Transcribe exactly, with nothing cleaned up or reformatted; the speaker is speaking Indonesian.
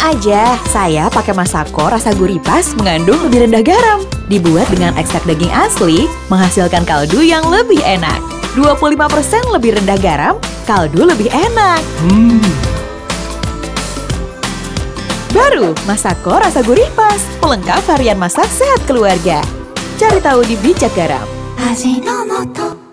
aja, saya pakai Masako rasa gurih pas mengandung lebih rendah garam. Dibuat dengan ekstrak daging asli, menghasilkan kaldu yang lebih enak. dua puluh lima persen lebih rendah garam, kaldu lebih enak. Hmm. Baru, Masako rasa gurih pas, pelengkap varian masak sehat keluarga. Cari tahu di Bijak Garam. Ajinomoto.